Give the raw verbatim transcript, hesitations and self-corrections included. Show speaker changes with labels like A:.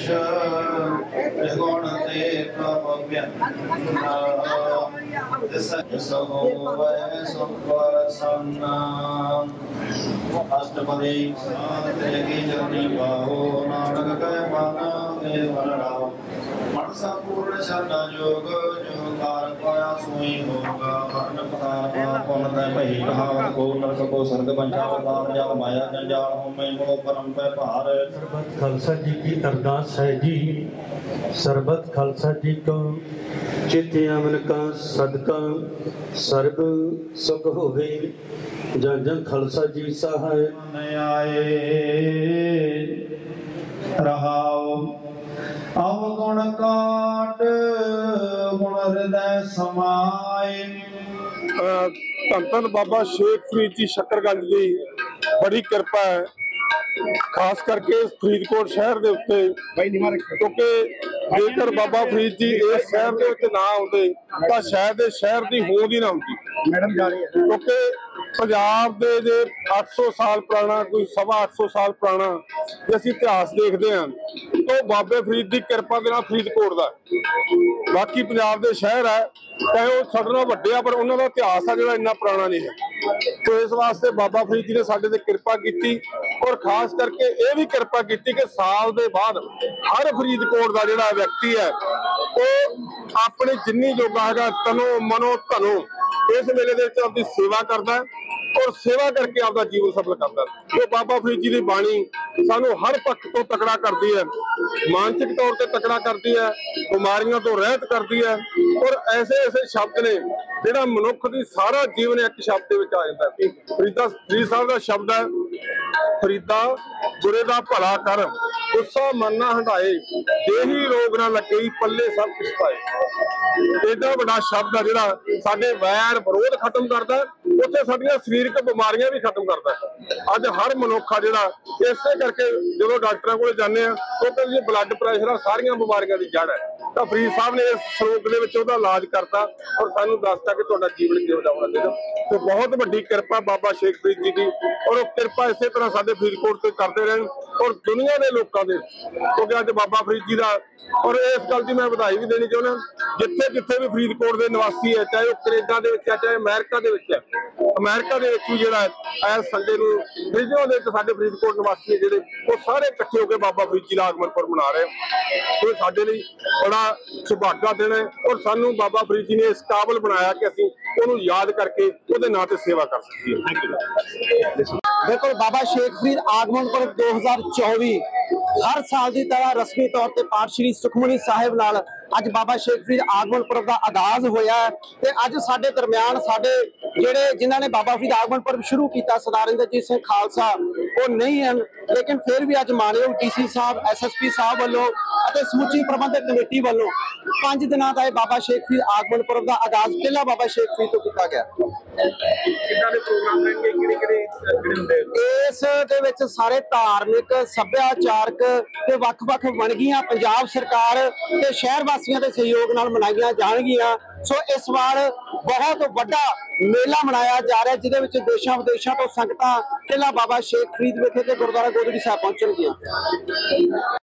A: देश गुण ते प्रभव्य अष्टपदी जगनी बाहो नानक कह माना मनसा पूर्ण शरण योग जो कार पाया सोई होगा वर्ण पतार पुन तय मही कहावत को नरक को सर्ग पंचावतार जल माया जंजाल हो मैं मोह परम पे भार।
B: सरबत खालसा जी की अरदास है जी, सरबत खालसा जी को चित अमन का सदका सर्ब सुख होवे। जन जन खालसा जी सहाय
A: आए रहाओ अवगुण काट गुण हृदय समाए।
C: धन धन बाबा शेख फरीद जी शकरगंज की बड़ी कृपा है, खास करके फरीदकोट शहर के उत्ते, क्योंकि जेकर बाबा फरीद जी इस शहर के उत्ते ना आते तो शायद इस शहर की होंद ही ना होती। क्योंकि पंजाब दे जे अठ सौ साल पुराना कोई सवा अठ सौ साल पुराना जो असीं इतिहास देखते हैं तो बाबे फरीद की कृपा के नाल फरीदकोट का। बाकी पंजाब के शहर है चाहे वो साडे नाल वड्डे आ पर उन्होंने इतिहास है जो इन्ना पुराना नहीं है। तो इस वास्ते बाबा फरीद जी ने साडे ते कृपा की और खास करके ये भी कृपा की कि साल के बाद हर फरीदकोट का जिहड़ा व्यक्ति है वो अपने जिन्नी जोगा है तनो मनो धनो इस मेले के अपनी सेवा करता है और सेवा करके आपका जीवन सफल करता है। तो बाबा फरीद जी की बाणी सानू हर पक्ष तो तकड़ा करती है, मानसिक तौर पर तकड़ा करती है, बीमारियों तो रहत करती है और ऐसे ऐसे शब्द ने जिहड़ा मनुख की सारा जीवन एक शब्द में आ जाता है। फरीदा फरीद साहब का शब्द है, फरीदा बुरे का भला कर गुस्सा मन ना हटाए जेही रोग ना लगे पल्ले सब कुछ पाए। एडा बड़ा शब्द है जिहड़ा साडे वैर विरोध खत्म करता है, उत्थे साडियां शरीरक बीमारियां भी खत्म करता है। अज हर मनुख आ जिहड़ा इसे करके जो डॉक्टरों को जाने तो कहते ब्लड प्रैशर सारियां बीमारियां की जड़ है। तो फरीद साहब ने इस श्लोक के विच उहदा इलाज करता और सानू दसता कि तुहाडा जीवन किवें दा होना चाहिए। तो बहुत वड्डी कृपा बाबा शेख फरीद जी की और वो कृपा इसे तरह साडे फरीदकोट ते करते रहन और दुनिया के लोगों के, क्योंकि अज बाबा फरीद जी का और इस गल की मैं बधाई भी देनी चाहना जिथे जिथे भी फरीदकोट के निवासी है चाहे वह कनेडा के है चाहे अमेरिका के है, अमेरिका के भी जो इस संडे को फ्रिजों के साडे फरीदकोट निवासी जो वो सारे इकट्ठे होकर बाबा फरीद जी का आगमन पर्व मना रहे हैं। तो साडे लई बड़ा सुभागा दिन है और सानू बाबा फरीद जी ने इस काबिल बनाया कि असीं उहनूं याद करके उहदे नां ते सेवा कर सकीए।
D: बिल्कुल बाबा शेख फरीद आगमन पर्व दो हज़ार चौबी हर साल की तरह रस्मी तौर पर पाठ श्री सुखमनी साहिब नाल अज बाबा शेख फरीद आगमन पर्व का आगाज होया है। ते अज साडे दरम्यान साडे जिहड़े जिन्हां ने बाबा फरीद आगमन पर्व शुरू किया सरदार इंद्रजीत सिंह खालसा वो नहीं हैं, लेकिन फिर भी अज मानयोग डी सी साहब एस एस पी साहब वालों अते समूची प्रबंधक कमेटी वालों पांच दिनों का बाबा शेख फरीद आगमन पर्व का आगाज पहला बाबा शेख फरीद तो किया गया। इस दे विच सारे धार्मिक सभ्याचारक ते वख-वख वणगियां पंजाब सरकार ते शहर वासियों के सहयोग नाल मनाईयां जाणगियां। सो इस बार बहुत वड्डा मेला मनाया जा रहा है जिहदे विच देशां विदेशां तो संगतां किला बाबा शेख फरीद विखे ते गुरुद्वारा गोदड़ी साहिब पहुंचणगियां।